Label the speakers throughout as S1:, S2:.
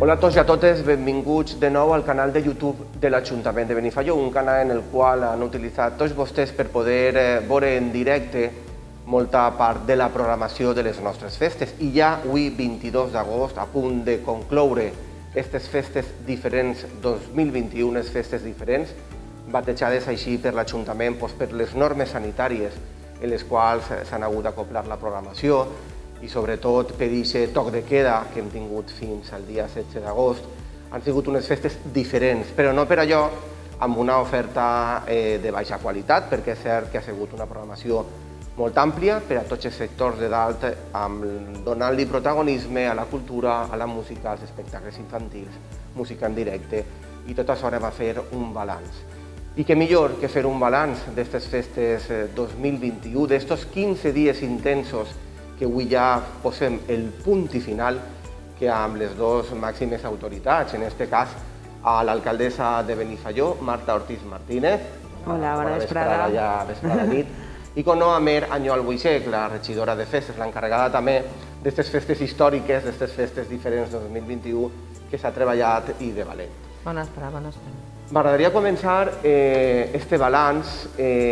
S1: Hola a tots i a totes, benvinguts de nou al canal de YouTube de l'Ajuntament de Benifaió, un canal en el qual han utilitzat tots vostès per poder veure en directe molta part de la programació de les nostres festes. I ja avui, 22 d'agost, a punt de concloure aquestes festes diferents 2021, les festes diferents, batejades així per l'Ajuntament per les normes sanitàries en les quals s'han hagut d'acoplar la programació, i sobretot per aquest toc de queda que hem tingut fins al dia 16 d'agost. Han sigut unes festes diferents, però no per allò amb una oferta de baixa qualitat, perquè és cert que ha sigut una programació molt àmplia per a tots els sectors de dalt, donant-li protagonisme a la cultura, a la música, als espectacles infantils, música en directe, i tot això anem a fer un balanç. I què millor que fer un balanç d'aquestes festes 2021, d'estos 15 dies intensos que avui ja posem el punt i final, que amb les dues màximes autoritats, en aquest cas a l'alcaldessa de Benifaió, Marta Ortiz Martínez.
S2: Hola, bona vesprada.
S1: Ja vesprada nit. I com no, a Mer Anyol Buixec, la regidora de festes, l'encarregada també d'aquestes festes històriques, d'aquestes festes diferents 2021, que s'ha treballat i de valent.
S2: Bona vesprada, bona vesprada.
S1: M'agradaria començar este balanç,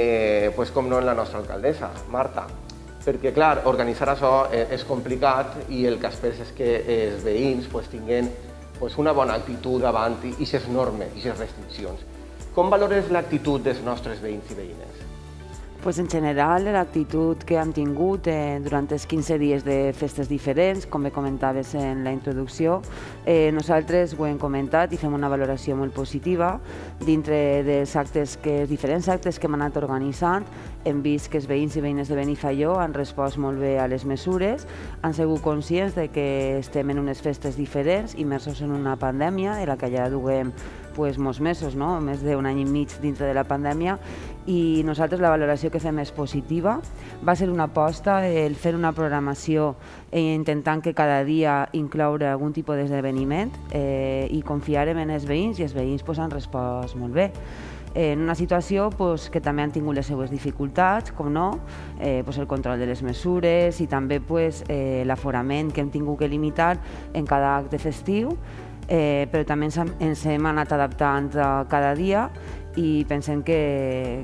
S1: com no, en la nostra alcaldessa, Marta, perquè, clar, organitzar això és complicat i el que esperes és que els veïns tinguin una bona actitud davant d'aquestes normes, d'aquestes restriccions. Com valores l'actitud dels nostres veïns i veïnes?
S2: En general, l'actitud que hem tingut durant els 15 dies de festes diferents, com bé comentaves en la introducció, nosaltres ho hem comentat i fem una valoració molt positiva. Dintre dels diferents actes que hem anat organitzant, hem vist que els veïns i veïnes de Benifaió han respost molt bé a les mesures, han sigut conscients que estem en unes festes diferents, immersos en una pandèmia, en la que ja duguem molts mesos, més d'un any i mig dintre de la pandèmia, i nosaltres la valoració que fem és positiva. Va ser una aposta el fer una programació intentant que cada dia incloure algun tipus d'esdeveniment i confiarem en els veïns i els veïns han respost molt bé. En una situació que també han tingut les seues dificultats, com no, el control de les mesures i també l'aforament que hem tingut que limitar en cada acte festiu, però també ens hem anat adaptant cada dia i pensem que,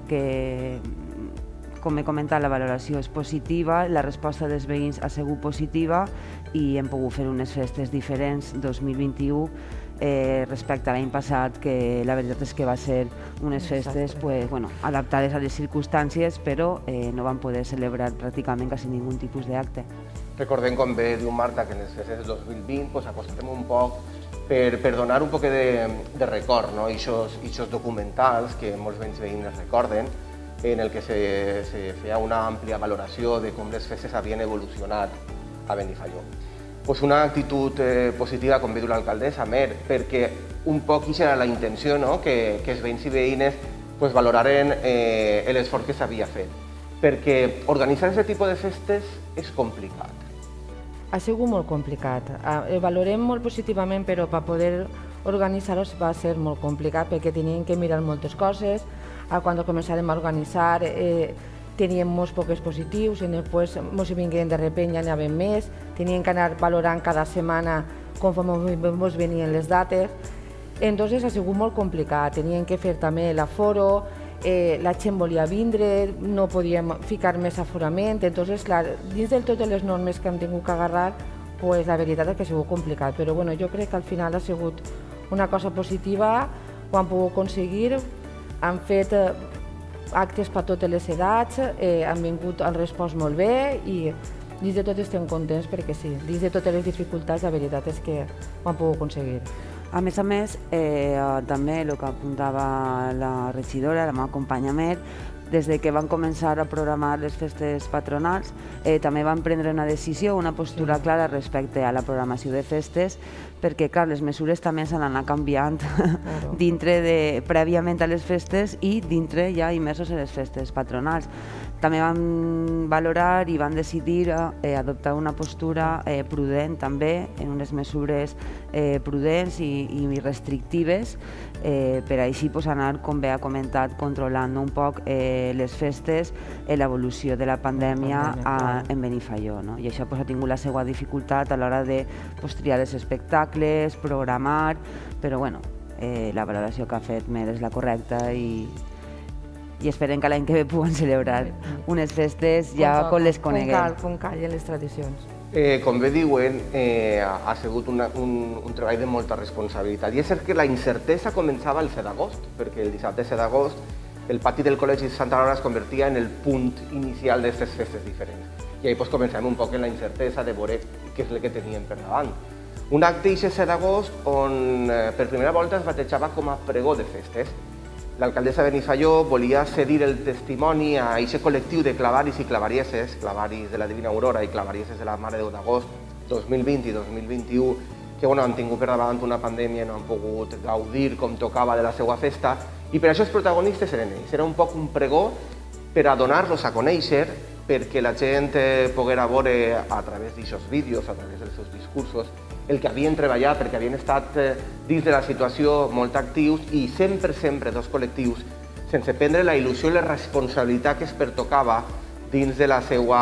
S2: com he comentat, la valoració és positiva, la resposta dels veïns ha sigut positiva i hem pogut fer unes festes diferents 2021 respecte a l'any passat, que la veritat és que va ser unes festes adaptades a les circumstàncies, però no vam poder celebrar pràcticament quasi ningun tipus d'acte.
S1: Recordem, com bé diu Marta, que en les festes del 2020 apostem un poc per donar un poc de record, aquests documentals que molts veïns i veïnes recorden, en el que se feia una àmplia valoració de com les festes havien evolucionat a Benifaió. Una actitud positiva, com bé diu l'alcaldessa, Mer, perquè un poc aquesta era la intenció, que els veïns i veïnes valoraren l'esforç que s'havia fet, perquè organitzar aquest tipus de festes és complicat.
S3: Ha sigut molt complicat. Ho valorem molt positivament, però per poder organitzar-ho va ser molt complicat perquè teníem que mirar moltes coses. Quan començàvem a organitzar teníem molts pocs positius i després ens vinguem de sobte ja n'hi havia més. Teníem que anar valorant cada setmana conforme ens venien les dates. Entonces ha sigut molt complicat. Teníem que fer també l'aforo, la gent volia vindre, no podíem ficar més aforament, entonces, clar, dins de totes les normes que hem tingut que agarrar, la veritat és que ha sigut complicat, però jo crec que al final ha sigut una cosa positiva, ho han pogut aconseguir, han fet actes per totes les edats, han respost molt bé i dins de tot estem contents perquè sí, dins de totes les dificultats la veritat és que ho han pogut aconseguir.
S2: A més, també el que apuntava la regidora, la meva companya Mer, des que van començar a programar les festes patronals, també van prendre una decisió, una postura clara respecte a la programació de festes, perquè, clar, les mesures també s'han anat canviant prèviament a les festes i dintre ja immersos en les festes patronals. També van valorar i van decidir adoptar una postura prudent també, en unes mesures prudents i restrictives, per així anar, com bé ha comentat, controlant un poc les festes i l'evolució de la pandèmia en Benifaió. I això ha tingut la seva dificultat a l'hora de triar els espectacles, programar, però la valoració que ha fet Mer és la correcta i esperem que l'any que ve puguen celebrar unes festes ja com les coneguem.
S3: Com cal en les tradicions.
S1: Com bé diuen, ha sigut un treball de molta responsabilitat. I és cert que la incertesa començava el 7 d'agost, perquè el dissabte 7 d'agost el pati del Col·legi Santa Laura es convertia en el punt inicial d'aquestes festes diferents. I ahí comencem un poc en la incertesa de veure què és el que teníem per davant. Un acte d'aquest 7 d'agost on per primera volta es batejava com a pregó de festes. L'alcaldessa de Benifaió volia cedir el testimoni a aquest col·lectiu de clavaris i clavarieses, clavaris de la Divina Aurora i clavarieses de la Mare de Déu d'Agost 2020 i 2021, que han tingut per davant una pandèmia i no han pogut gaudir com tocava de la seva festa, i per això els protagonistes eren ells. Era un poc un pregó per a donar-los a conèixer, perquè la gent poguera veure a través d'aquests vídeos, a través dels seus discursos, el que havien treballat, perquè havien estat dins de la situació molt actius i sempre dos col·lectius, sense prendre la il·lusió i la responsabilitat que es pertocava dins de la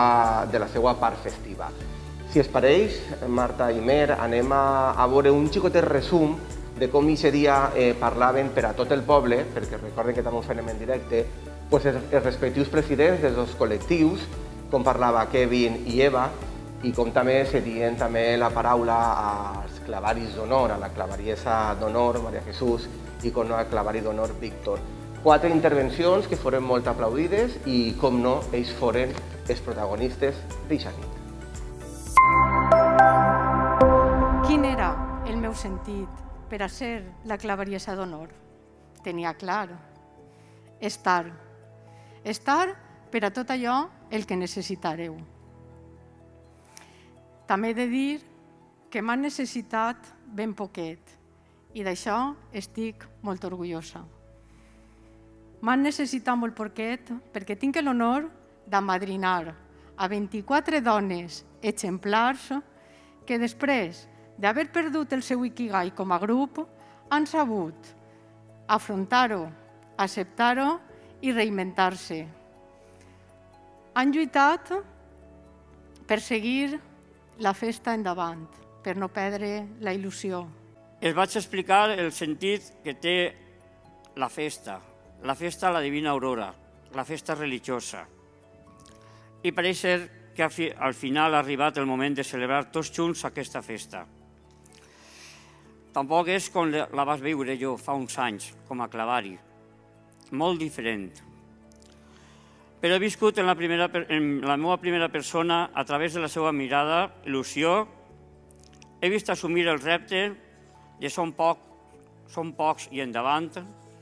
S1: seva part festiva. Si es pareix, Marta i Mer, anem a veure un xicotet resum de com aquest dia parlaven per a tot el poble, perquè recorden que també ho fem en directe, els respectius presidents dels dos col·lectius, com parlava Kevin i Eva, i com també se dient la paraula als clavaris d'honor, a la clavariesa d'honor, Maria Jesús, i com no al clavari d'honor, Víctor. 4 intervencions que foren molt aplaudides i, com no, ells foren els protagonistes d'aquesta nit.
S4: Quin era el meu sentit per a ser la clavariesa d'honor? Tenia clar. Estar per a tot allò el que necessitareu. També he de dir que m'han necessitat ben poquet i d'això estic molt orgullosa. M'han necessitat molt poquet perquè tinc l'honor d'amadrinar a 24 dones exemplars que després d'haver perdut el seu ikigai com a grup han sabut afrontar-ho, acceptar-ho i reinventar-se. Han lluitat per seguir la festa endavant, per no perdre la il·lusió.
S5: Els vaig explicar el sentit que té la festa a la Divina Aurora, la festa religiosa. I pareix ser que al final ha arribat el moment de celebrar tots junts aquesta festa. Tampoc és com la vas viure jo fa uns anys, com a clavari. Molt diferent. Però he viscut en la meva primera persona, a través de la seva mirada, il·lusió. He vist assumir el repte de som pocs i endavant.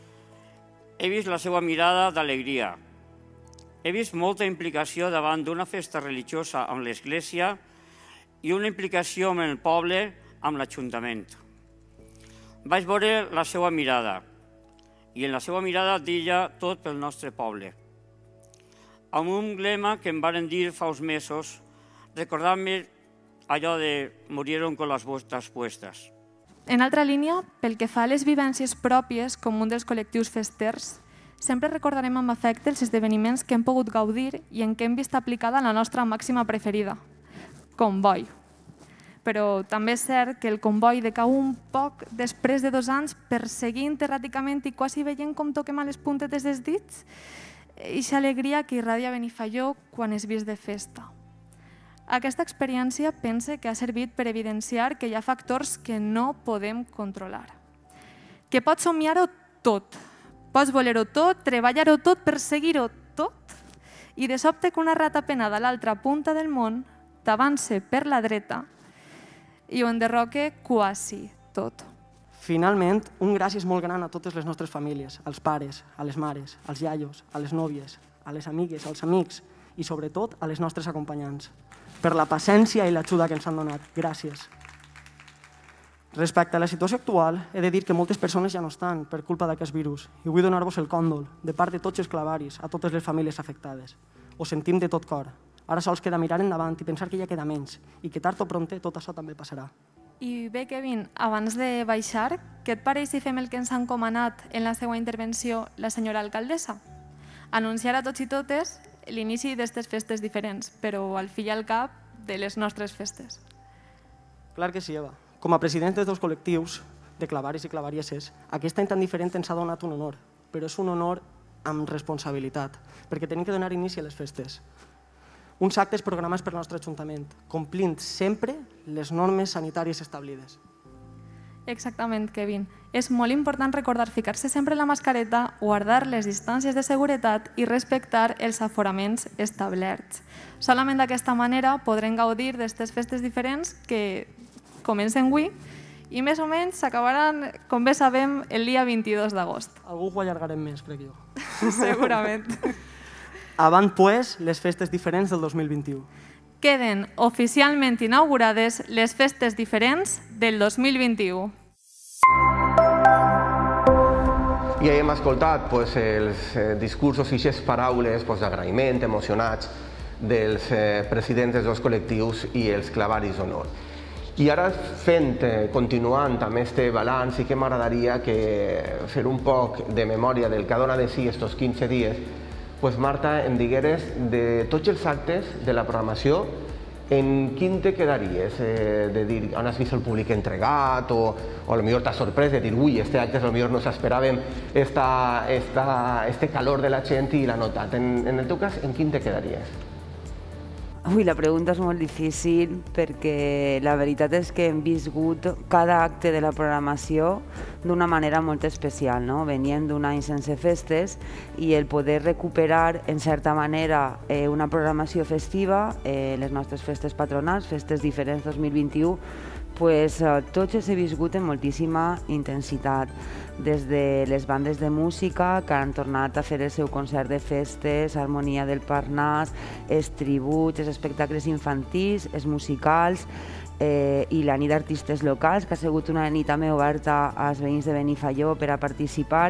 S5: He vist la seva mirada d'alegria. He vist molta implicació davant d'una festa religiosa amb l'Església i una implicació amb el poble, amb l'Ajuntament. Vaig veure la seva mirada i en la seva mirada deia tot pel nostre poble. Amb un lema que em varen dir fa uns mesos, recordant-me allò de «Murieron con las botas puestas».
S6: En altra línia, pel que fa a les vivències pròpies com un dels col·lectius festers, sempre recordarem amb afecte els esdeveniments que hem pogut gaudir i en què hem vist aplicada la nostra màxima preferida, comboi. Però també és cert que el comboi decau un poc després de 2 anys perseguint erràticament i quasi veient com toquem a les puntetes dels dits i aquesta alegria que irradia Benifaió quan és vist de festa. Aquesta experiència pense que ha servit per evidenciar que hi ha factors que no podem controlar. Que pots somiar-ho tot, pots voler-ho tot, treballar-ho tot, perseguir-ho tot, i de sobte que una rata penada a l'altra punta del món t'avance per la dreta i ho enderroque quasi tot.
S7: Finalment, un gràcies molt gran a totes les nostres famílies, als pares, a les mares, als iaios, a les nòvies, a les amigues, als amics i sobretot a les nostres acompanyants. Per la paciència i l'ajuda que ens han donat. Gràcies. Respecte a la situació actual, he de dir que moltes persones ja no estan per culpa d'aquest virus i vull donar-vos el còndol de part de tots els clavaris a totes les famílies afectades. Ho sentim de tot cor. Ara sols queda mirar endavant i pensar que ja queda menys i que tard o prompte tot això també passarà.
S6: I bé, Kevin, abans de baixar, què et pareix si fem el que ens ha encomanat en la seva intervenció la senyora alcaldessa? Anunciar a tots i totes l'inici d'aquestes festes diferents, però al fi i al cap de les nostres festes.
S7: Clar que sí, Eva. Com a president dels dos col·lectius de clavaris i clavarieses, aquest any tan diferent ens ha donat un honor, però és un honor amb responsabilitat, perquè tenim que donar inici a les festes. Uns actes programats pel nostre Ajuntament, complint sempre les normes sanitàries establides.
S6: Exactament, Kevin. És molt important recordar ficar-se sempre la mascareta, guardar les distàncies de seguretat i respectar els aforaments establerts. Solament d'aquesta manera podrem gaudir d'aquestes festes diferents que comencen avui i més o menys s'acabaran, com bé sabem, el dia 22 d'agost.
S7: Algú ho allargarem més, crec jo.
S6: Segurament.
S7: Avant, pues, les festes diferents del 2021.
S6: Queden oficialment inaugurades les festes diferents del 2021.
S1: I hem escoltat els discursos i aquestes paraules d'agraïment, emocionats, dels presidents dels dos col·lectius i els clavaris d'honor. I ara continuant amb aquest balanç, sí que m'agradaria fer un poc de memòria del que dona de si aquests 15 dies. Marta, em digueres de tots els actes de la programació, en quin te quedaries? De dir, on has vist el públic entregat o potser t'ha sorprès de dir, ui, este acte potser no s'esperàvem este calor de la gent i l'ha notat. En el teu cas, en quin te quedaries?
S2: Ui, la pregunta és molt difícil perquè la veritat és que hem viscut cada acte de la programació d'una manera molt especial, no? Venien d'un any sense festes i el poder recuperar, en certa manera, una programació festiva, les nostres festes patronals, festes diferents 2021, tots els he viscut amb moltíssima intensitat. Des de les bandes de música que han tornat a fer el seu concert de festes, Harmonia del Parnàs, els tributs, els espectacles infantils, els musicals i la nit d'artistes locals, que ha sigut una nit també oberta als veïns de Benifaió per a participar,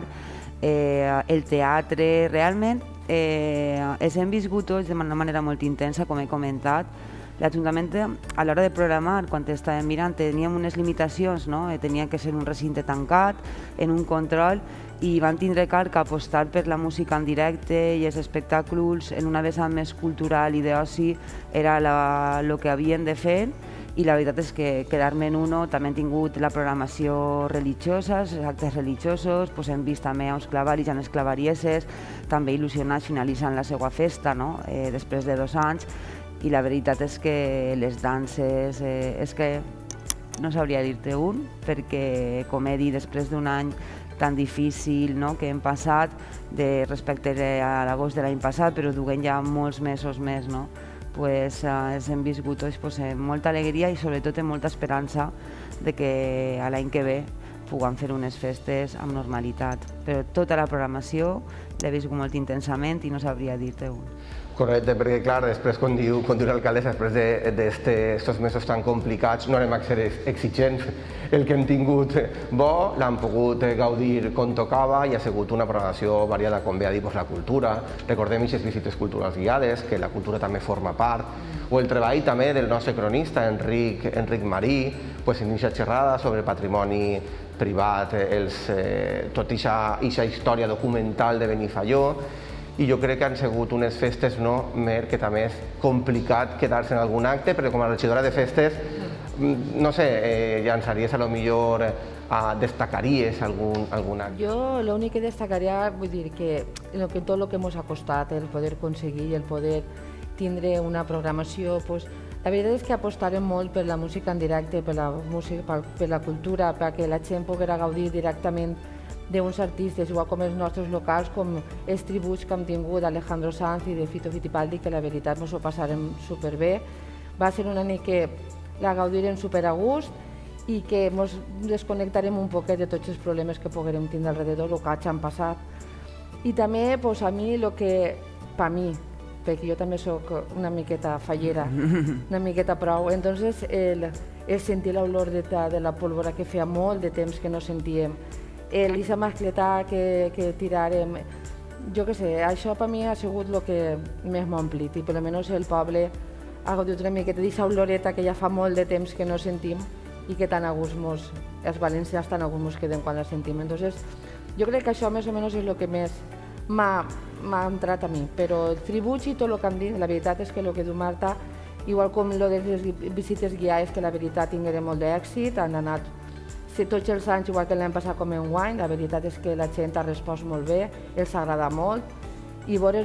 S2: el teatre, realment els hem viscut tots d'una manera molt intensa, com he comentat. L'Ajuntament, a l'hora de programar, quan estàvem mirant, teníem unes limitacions, tenia que ser un recinte tancat, en un control, i van tindre clar que apostar per la música en directe i els espectacles en una vessant més cultural i d'oci era el que havien de fer, i la veritat és que quedar-me en uno, també hem tingut la programació religiosa, els actes religiosos, hem vist també uns clavaris i unes clavarieses, també il·lusionats finalitzant la seva festa, després de 2 anys, i la veritat és que les danses, és que no sabria dir-te un, perquè, com he dit, després d'un any tan difícil que hem passat respecte a l'agost de l'any passat, però duguem ja molts mesos més, els hem viscut tots amb molta alegria i sobretot amb molta esperança que l'any que ve puguem fer unes festes amb normalitat. Però tota la programació l'he viscut molt intensament i no sabria dir-te un.
S1: Correcte, perquè clar, després, com diu l'alcaldessa, després d'aquests mesos tan complicats no anem a ser exigents. El que hem tingut bo l'hem pogut gaudir com tocava i ha sigut una programació variada, com bé ha dit, la cultura. Recordem aquestes visites culturals guiades, que la cultura també forma part, o el treball també del nostre cronista, Enric Marí, en aquesta xerrada sobre patrimoni privat, tota aquesta història documental de Benifaió. I jo crec que han sigut unes festes, que també és complicat quedar-se en algun acte, però com a regidora de festes, no sé, llançaries potser, destacaries algun acte?
S3: Jo l'únic que destacaria, vull dir que tot el que ens ha costat, el poder aconseguir, el poder tindre una programació, la veritat és que apostarem molt per la música en directe, per la cultura, perquè la gent poguera gaudir directament d'uns artistes, igual com els nostres locals, com els tributs que hem tingut d'Alejandro Sanz i de Fito Fittipaldi, que la veritat ens ho passarem superbé. Va ser una nit que la gaudirem super a gust i que ens desconnectarem un poquet de tots els problemes que poguerem tindre alrededor, el que han passat. I també, a mi, per mi, perquè jo també soc una miqueta fallera, una miqueta prou, entonces el sentir l'olor de la pólvora que feia molt de temps que no sentíem, l'issa mascletà que tirarem, jo què sé, això per mi ha sigut el que més m'ha omplit i per almenys el poble ha gaudit una miqueta d'aquesta oloreta que ja fa molt de temps que no sentim i que tan a gust els valencians tan a gust mos queden quan la sentim. Entonces, jo crec que això més o menys és el que més m'ha entrat a mi, però el tributs i tot el que han dit, la veritat és que el que diu Marta, igual com el de les visites guiades, que la veritat tingueren molt d'èxit, han anat tots els anys, igual que l'any passat com enguany, la veritat és que la gent ha respost molt bé, els agrada molt, i veure els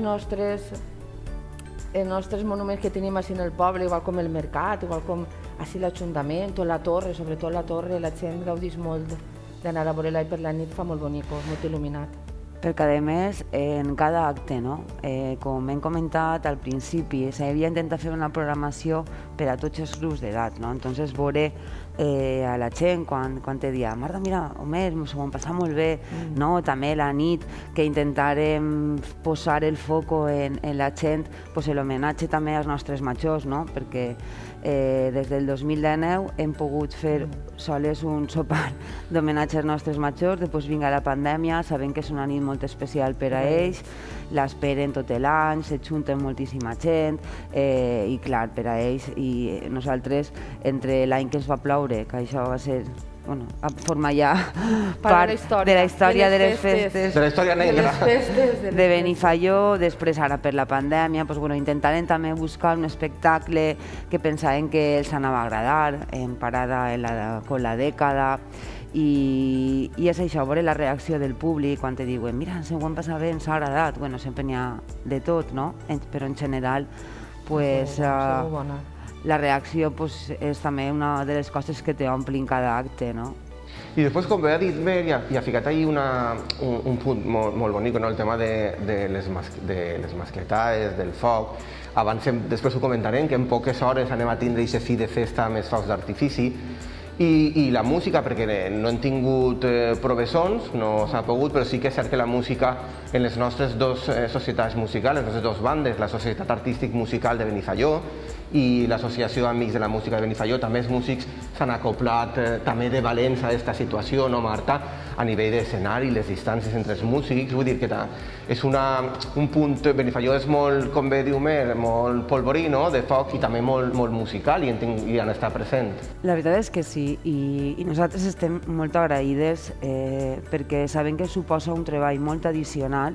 S3: nostres monuments que tenim així en el poble, igual com el mercat, igual com així l'Ajuntament o la torre, sobretot la torre, la gent gaudeix molt d'anar a veure-la i per la nit fa molt bonic, molt il·luminat.
S2: Perquè, a més, en cada acte, com hem comentat al principi, s'havia intentat fer una programació per a tots els grups d'edat. Entonces, veure a la gent quan te dia Marta, mira, Homer, s'ho vam passar molt bé, també la nit que intentarem posar el foco en la gent, l'homenatge també als nostres majors, perquè des del 2019 hem pogut fer soles un sopar d'homenatge als nostres majors, després vinga la pandèmia, sabem que és una nit molt especial per a ells, l'esperen tot l'any, s'ajunten moltíssima gent i clar, per a ells i nosaltres, entre l'any que ens va ploure, que això va ser forma ja part de la història de les festes,
S1: de la història negra
S2: de Benifaió. Després, ara per la pandèmia, intentarem també buscar un espectacle que pensàvem que els anava a agradar, en parada con la dècada, i és això, veure la reacció del públic quan te diuen mira, ens ho hem passat bé, ens ha agradat. Sempre n'hi ha de tot, però en general la reacció és també una de les coses que t'omplin cada acte.
S1: I després, com bé ha dit Ver, i ha ficat ahí un punt molt bonic, el tema de les mascletades, del foc. Després ho comentarem, que en poques hores anem a tindre aquesta fi de festa amb els focs d'artifici. I la música, perquè no hem tingut professors, no s'ha pogut, però sí que és cert que la música en les nostres dues societats musicals, les nostres dues bandes, la Societat Artístic Musical de Benifaió i l'Associació d'Amics de la Música de Benifaió, també els músics s'han acoplat també de valents a aquesta situació, no, Marta? A nivell d'escenari, les distàncies entre els músics, vull dir que és un punt, Benifaió és molt, com bé diu Mer, molt polvorí, de foc i també molt musical i han estat present.
S2: La veritat és que sí, i nosaltres estem molt agraïdes perquè sabem que suposa un treball molt addicional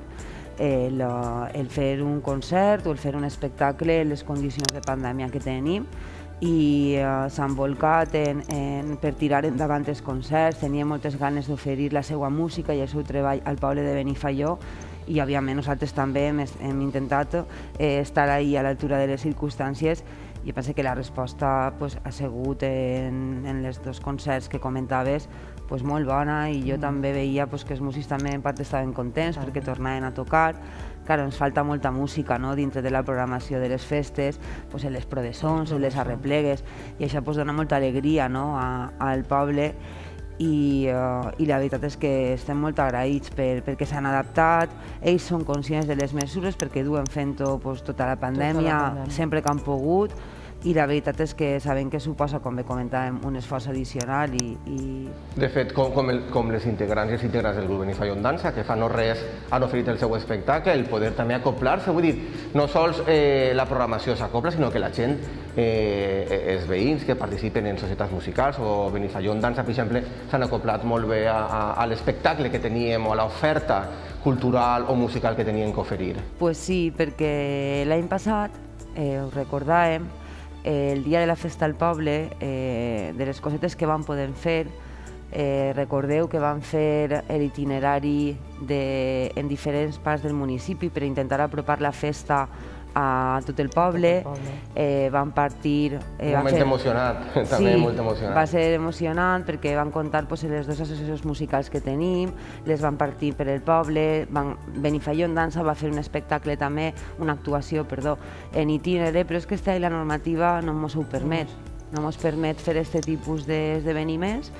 S2: el fer un concert o el fer un espectacle en les condicions de pandèmia que tenim, i s'han volcat per tirar endavant els concerts, tenia moltes ganes d'oferir la seva música i el seu treball al poble de Benifaió, i òbviament nosaltres també hem intentat estar ahí a l'altura de les circumstàncies, i penso que la resposta ha sigut en els dos concerts que comentaves molt bona, i jo també veia que els músics també en part estaven contents perquè tornaven a tocar. Claro, ens falta molta música dintre de la programació de les festes, en les prodessons, en les arreplegues, i això dona molta alegria al poble, i la veritat és que estem molt agraïts perquè s'han adaptat, ells són conscients de les mesures perquè duen fent-ho tota la pandèmia, sempre que han pogut, i la veritat és que sabem que suposa, com bé comentàvem, un esforç addicional.
S1: De fet, com les integrants i els integrants del grup Benifaió en Dansa, que fa no res han oferit el seu espectacle, el poder també acoplar-se, vull dir, no sols la programació s'acopla, sinó que la gent, els veïns que participen en societats musicals o Benifaió en Dansa, per exemple, s'han acoplat molt bé a l'espectacle que teníem o a l'oferta cultural o musical que tenien que oferir.
S2: Pues sí, perquè l'any passat, ho recordàvem, el dia de la festa al poble, de les cosetes que vam poder fer, recordeu que vam fer l'itinerari en diferents parts del municipi per intentar apropar la festa a tot el poble, van partir...
S1: Un moment emocionat, també molt emocionat.
S2: Sí, va ser emocionant perquè van comptar les dues associacions musicals que tenim, les van partir per el poble, Benifaió en Dansa va fer un espectacle també, una actuació, perdó, en itinerari, però és que la normativa no ens ho permet, no ens permet fer aquest tipus d'esdeveniments,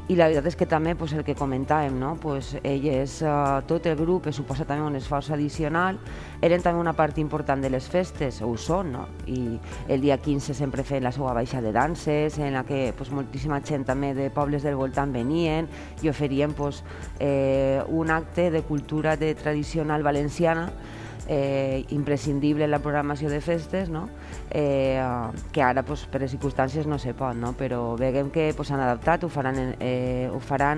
S2: I la veritat és que també el que comentàvem, elles, tot el grup, suposa també un esforç addicional, eren també una part important de les festes, ho són, i el dia 15 sempre feien la seva baixa de danses, en la que moltíssima gent també de pobles del voltant venien i oferien un acte de cultura tradicional valenciana imprescindible en la programació de festes, que ara per les circumstàncies no se pot, però veiem que s'han adaptat, ho faran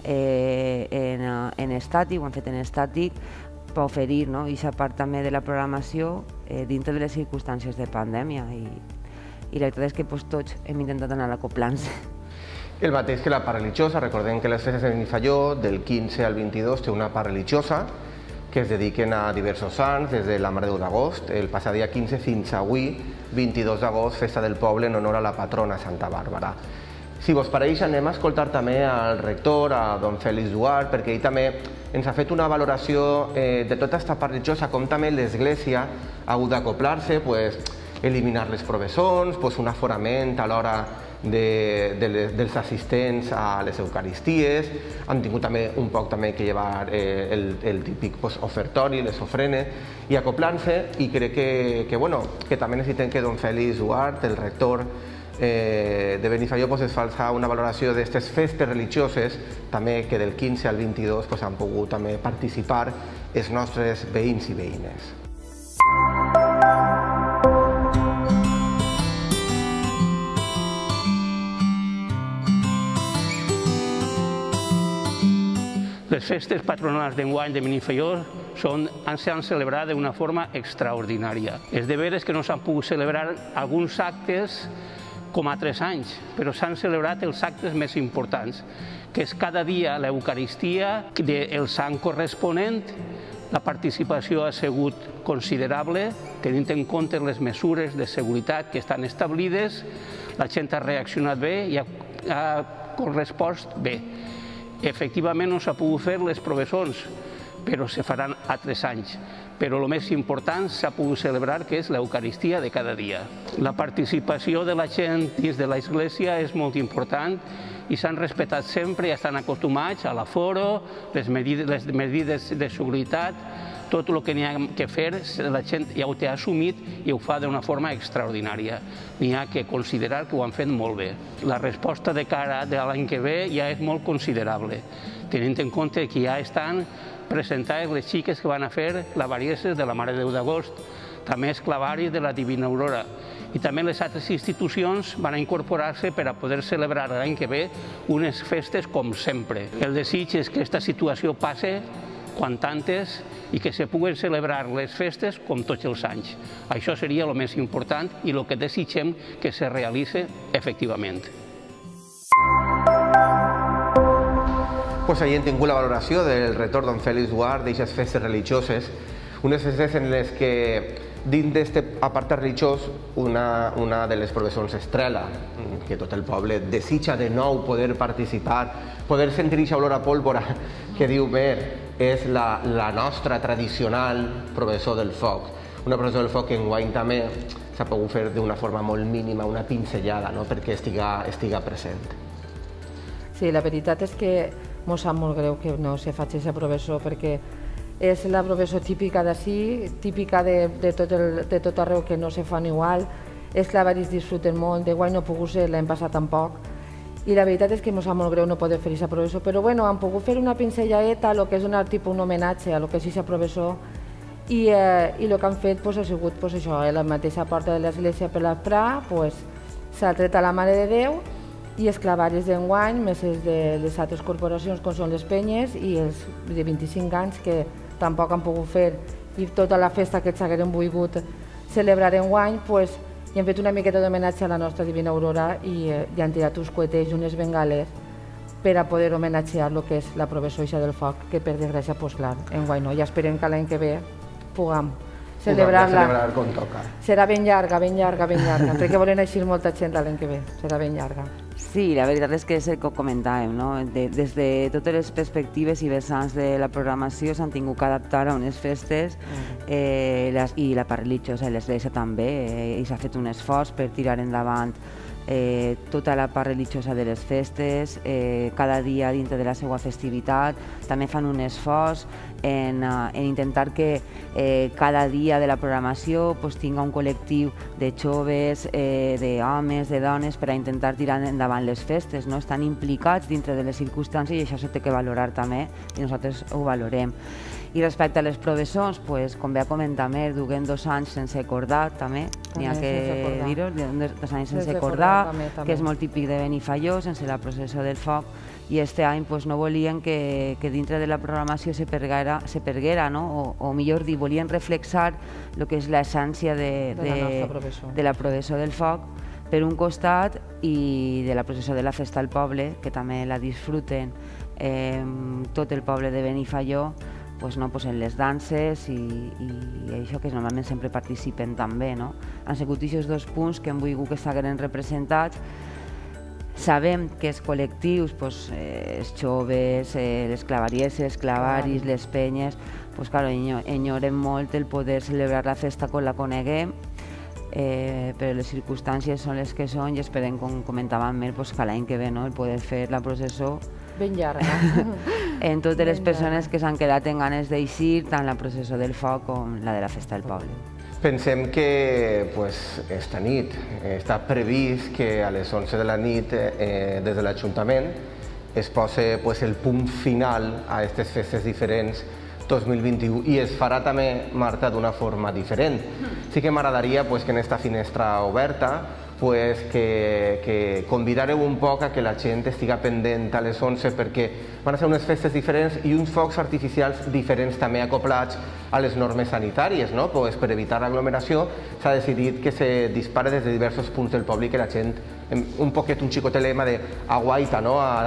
S2: en estàtic, ho han fet en estàtic per oferir aquesta part també de la programació dintre de les circumstàncies de pandèmia, i la veritat és que tots hem intentat anar acoplant-se.
S1: El mateix que la part religiosa. Recordem que les festes de Benifaió del 15 al 22 té una part religiosa que es dediquen a diversos sants, des de la Mare de Déu d'Agost, el passat dia 15 fins avui, 22 d'agost, festa del poble en honor a la patrona Santa Bàrbara. Si vos pareix, anem a escoltar també al rector, a don Fèlix Duart, perquè ell també ens ha fet una valoració de tota aquesta part religiosa, com també l'Església ha hagut d'acoplar-se, eliminar les professons, un aforament a l'hora dels assistents a les Eucaristies, han tingut també un poc que llevar el típic ofertori, les ofrenes, i acoplant-se, i crec que també necessitem que don Fèlix Duart, el rector de Benifaió, es fa una valoració d'aquestes festes religioses, també que del 15 al 22 han pogut també participar els nostres veïns i veïnes.
S8: Les festes patronals d'enguany de Benifaió s'han celebrat d'una forma extraordinària. És de veres que no s'han pogut celebrar alguns actes com altres anys, però s'han celebrat els actes més importants, que és cada dia l'Eucaristia del sant corresponent. La participació ha sigut considerable, tenint en compte les mesures de seguretat que estan establides, la gent ha reaccionat bé i ha correspost bé. Efectivament no s'ha pogut fer les professons, però se faran altres anys. Però el més important s'ha pogut celebrar, que és l'Eucaristia de cada dia. La participació de la gent dins de l'Església és molt important i s'han respectat sempre i estan acostumats a l'aforo, les medides de seguretat, tot el que n'hi ha que fer, la gent ja ho té assumit i ho fa d'una forma extraordinària. N'hi ha que considerar que ho han fet molt bé. La resposta de cara de l'any que ve ja és molt considerable, tenint en compte que ja estan presentades les xiques que van a fer la Varieses de la Mare de Déu d'Agost, també els clavaris de la Divina Aurora, i també les altres institucions van a incorporar-se per a poder celebrar l'any que ve unes festes com sempre. El desig és que aquesta situació passe quan antes i que se puguen celebrar les festes com tots els anys. Això seria el més important i el que desitgem que se realitzi efectivament.
S1: Ahir hem tingut la valoració del rector don Fèlix Duart d'aquestes festes religioses, unes festes en les que dins d'aquest apartat religiós una de les professons estrela, que tot el poble desitja de nou poder participar, poder sentir aquesta olor a pólvora que diu Mer, és la nostra tradicional professor del foc. Una professor del foc que enguany també s'ha pogut fer d'una forma molt mínima, una pinzellada, perquè estiga present.
S3: Sí, la veritat és que mos sap molt greu que no se faci aquesta professor, perquè és la professor típica d'ací, típica de tot arreu, que no se fan igual. Els clavaris disfruten molt, d'enguany no ha pogut ser, l'any passat tampoc. I la veritat és que mos sap molt greu no poder fer aquesta professor, però bueno, han pogut fer una pinzelladeta, el que és un homenatge a lo que és aquesta professor, i el que han fet ha sigut això, a la mateixa porta de l'església per l'Asprà, s'ha tret a la Mare de Déu, i els clavaris d'enguany, més els de les altres corporacions com són les penyes i els de 25 anys que tampoc han pogut fer, i tota la festa que s'hagueren volgut celebrar enguany, i hem fet una miqueta d'homenatge a la nostra Divina Aurora i han tirat uns coets i unes bengales per a poder homenatjar el que és la professora del foc, que per desgràcia, clar, enguany no. Ja esperem que l'any que ve puguem celebrar-la.
S1: Com toca.
S3: Serà ben llarga, perquè volen eixir molta gent l'any que ve, serà ben llarga.
S2: Sí, la veritat és que és el que comentàvem, des de totes les perspectives i vessants de la programació s'han tingut que adaptar a unes festes i la part religiosa i l'església també, i s'ha fet un esforç per tirar endavant tota la part religiosa de les festes, cada dia dintre de la seva festivitat. També fan un esforç en intentar que cada dia de la programació tingui un col·lectiu de joves, d'homes, de dones, per a intentar tirar endavant les festes. Estan implicats dintre de les circumstàncies i això s'ha de valorar també, i nosaltres ho valorem. I respecte a les professors, com bé ha comentat Mer, duguem 2 anys sense acordar també, n'hi ha que dir-ho, 2 anys sense acordar, que és molt típic de Benifaió, sense la processó del foc, i aquest any no volien que dintre de la programació se perguera, o millor dir, volien reflexar el que és l'essència de la processó del foc, per un costat, i de la processó de la festa al poble, que també la disfruten tot el poble de Benifaió, en les danses i això que normalment sempre participen també. Han sigut aquests 2 punts que hem volgut que estiguin representats. Sabem que els col·lectius, els joves, les clavarieses, clavaris, les penyes, enyorem molt el poder celebrar la festa quan la coneguem, però les circumstàncies són les que són i esperem, com comentàvem, que l'any que ve el poder fer la processó
S3: ben llarga.
S2: En totes les persones que s'han quedat en ganes d'eixir, tant la processó del foc com la de la festa del poble.
S1: Pensem que esta nit està previst que a les 11 de la nit des de l'Ajuntament es posi el punt final a aquestes festes diferents 2021 i es farà també, Marta, d'una forma diferent. Sí que m'agradaria que en aquesta finestra oberta que convidareu un poc a que la gent estigui pendent a les 11 perquè van a ser unes festes diferents i uns focs artificials diferents també acoplats a les normes sanitàries. Per evitar l'aglomeració s'ha decidit que se dispara des de diversos punts del poble i que la gent, un xicotet lema de aguaita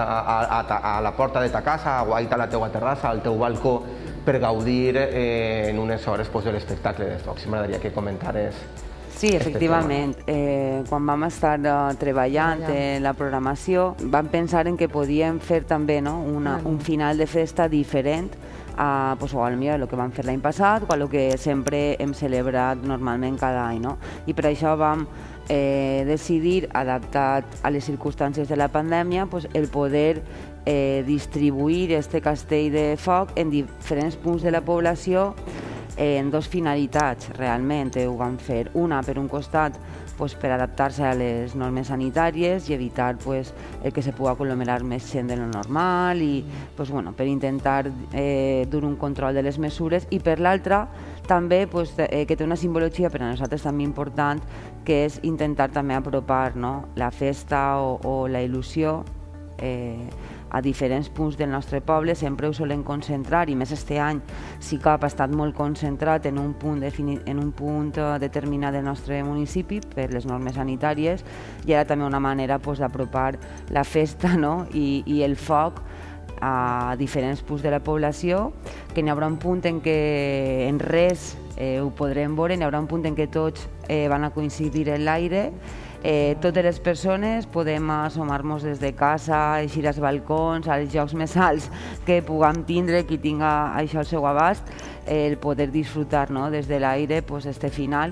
S1: a la porta de ta casa, aguaita a la teua terrassa, al teu balcó, per gaudir en unes hores de l'espectacle de focs. M'agradaria que comentares.
S2: Sí, efectivament. Quan vam estar treballant en la programació vam pensar en que podíem fer també un final de festa diferent o potser el que vam fer l'any passat o el que sempre hem celebrat normalment cada any. I per això vam decidir, adaptat a les circumstàncies de la pandèmia, el poder distribuir aquest castell de foc en diferents punts de la població en 2 finalitats, realment ho vam fer. Una, per un costat, per adaptar-se a les normes sanitàries i evitar que se pugui aglomerar més gent de lo normal i per intentar dur un control de les mesures, i per l'altra també que té una simbologia per a nosaltres també important, que és intentar també apropar la festa o la il·lusió a diferents punts del nostre poble. Sempre ho solen concentrar, i més este any sí que ha estat molt concentrat en un punt determinat del nostre municipi per les normes sanitàries, i era també una manera d'apropar la festa i el foc a diferents punts de la població, que n'hi haurà un punt en què en res ho podrem veure, n'hi haurà un punt en què tots van a coincidir en l'aire. Totes les persones podem assomar-nos des de casa, eixir als balcons, als llocs més alts que puguem tindre, qui tinga això al seu abast, el poder disfrutar des de l'aire este final,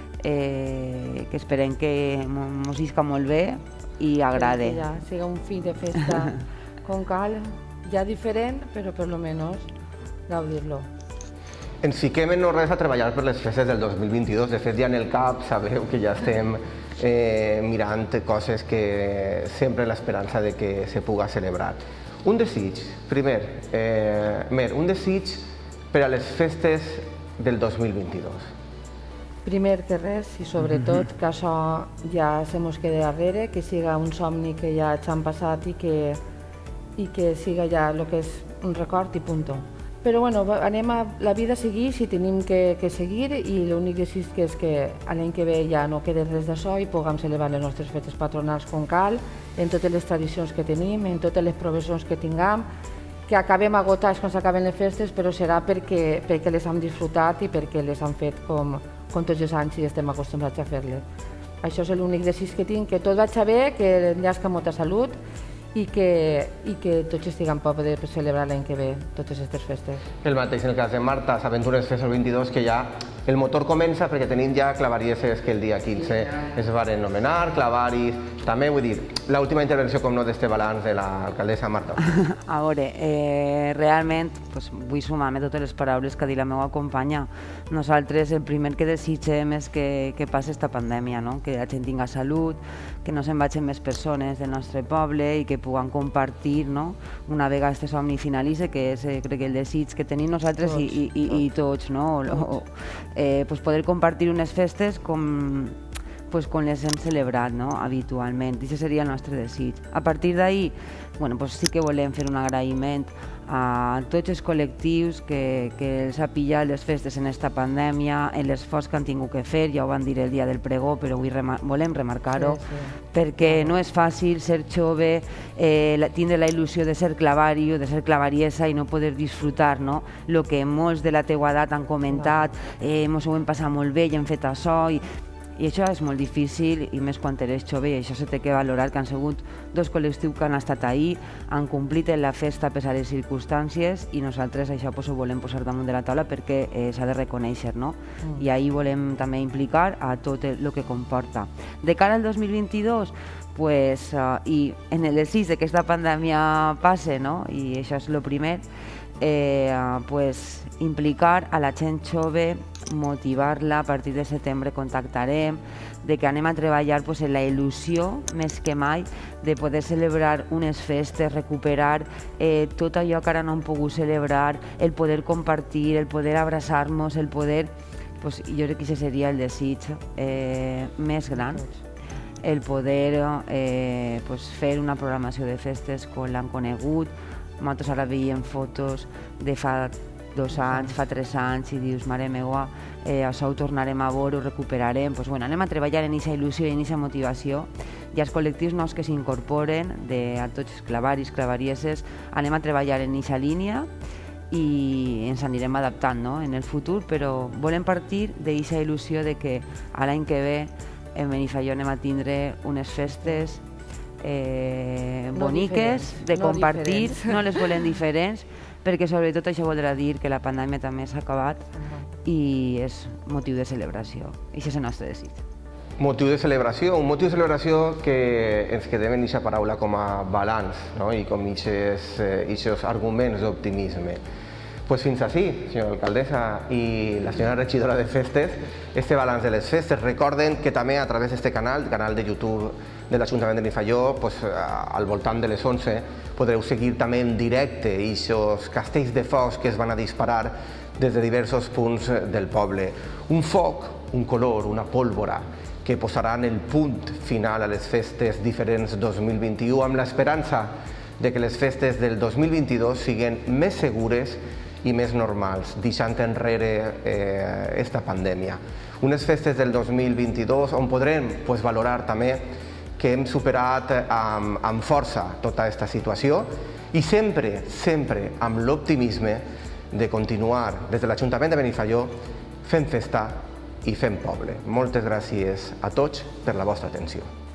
S2: que esperem que ens isca molt bé i agrade.
S3: Que sigui un fi de festa com cal, ja diferent, però per lo menos gaudir-lo.
S1: Ens fiquem en no res a treballar per les festes del 2022. De fet, ja en el cap sabeu que ja estem mirant coses que sempre l'esperança de que se puga celebrar. Un desig, primer, Mer, un desig per a les festes del 2022.
S3: Primer que res, i sobretot que això ja se mos quede darrere, que siga un somni que ja ens han passat i que siga ja el que és un record i punt. Però bueno, anem a la vida a seguir si tenim que seguir, i l'únic desig és que l'any que ve ja no quede res d'això i puguem celebrar les nostres festes patronals com cal, en totes les tradicions que tenim, en totes les professions que tinguem, que acabem agotats quan s'acaben les festes, però serà perquè les hem disfrutat i perquè les hem fet com tots els anys i estem acostumbrats a fer-les. Això és l'únic desig que tinc, que tot vagi bé, que enllesca molta salut i que tots estiguem per poder celebrar l'any que ve totes aquestes festes.
S1: El mateix en el cas de Marta, sabent unes festes el 22 que ja El motor comença perquè tenim ja clavarieses que el dia 15 es van anomenar, clavaris, també vull dir, l'última intervenció com no d'este balanç de l'alcaldessa Marta.
S2: A veure, realment vull sumar-me totes les paraules que ha dit la meva companya. Nosaltres el primer que desitgem és que passi esta pandèmia, que la gent tinga salut, que no se'n vagin més persones del nostre poble i que puguem compartir una vegada este somni finalitzi, que és crec el desig que tenim nosaltres i tots, poder compartir unes festes com les hem celebrat habitualment, i aquest seria el nostre desig. A partir d'ahir sí que volem fer un agraïment a tots els col·lectius que els ha pillat les festes en aquesta pandèmia, en l'esforç que han tingut que fer, ja ho van dir el dia del pregó, però avui volem remarcar-ho, perquè no és fàcil ser jove, tindre la il·lusió de ser clavari o de ser clavariesa i no poder disfrutar el que molts de la teua edat han comentat, ens ho hem passat molt bé i hem fet això, i això és molt difícil, i més quan eres jove, i això s'ha de valorar, que han sigut dos col·lectius que han estat ahir, han complit en la festa a pesar de les circumstàncies, i nosaltres això ho volem posar damunt de la taula perquè s'ha de reconèixer, i ahir volem també implicar a tot el que comporta. De cara al 2022, i en el desig que aquesta pandèmia passe, i això és el primer, implicar a la gent jove, motivar-la, a partir de setembre contactarem, de que anem a treballar en la il·lusió, més que mai, de poder celebrar unes festes, recuperar tot allò que ara no hem pogut celebrar, el poder compartir, el poder abraçar-nos, el poder... Jo crec que aquest seria el desig més gran, el poder fer una programació de festes com l'han conegut. Nosaltres ara veiem fotos de fa 2 anys, fa 3 anys, i dius, mare meua, això ho tornarem a veure, ho recuperarem. Anem a treballar en aquesta il·lusió i en aquesta motivació, i els col·lectius nous que s'incorporen, a tots els clavaris, clavarieses, anem a treballar en aquesta línia i ens anirem adaptant en el futur, però volem partir d'aquesta il·lusió de que l'any que ve en Benifaió anem a tindre unes festes boniques, de compartir, no les volem diferents, perquè sobretot això voldrà dir que la pandèmia també s'ha acabat i és motiu de celebració. I això és el nostre desig.
S1: Motiu de celebració, un motiu de celebració que ens quedem en aquesta paraula com a balanç i com aquests arguments d'optimisme. Fins així, senyora alcaldessa i la senyora regidora de festes, este balanç de les festes. Recorden que també a través d'aquest canal, el canal de YouTube de l'Ajuntament de Benifaió, al voltant de les 11, podreu seguir també en directe aquests castells de focs que es van a disparar des de diversos punts del poble. Un foc, un color, una pólvora, que posaran el punt final a les festes diferents 2021 amb l'esperança de que les festes del 2022 siguin més segures i més normals, deixant enrere aquesta pandèmia. Unes festes del 2022 on podrem valorar també que hem superat amb força tota aquesta situació i sempre, sempre amb l'optimisme de continuar des de l'Ajuntament de Benifaió fent festa i fent poble. Moltes gràcies a tots per la vostra atenció.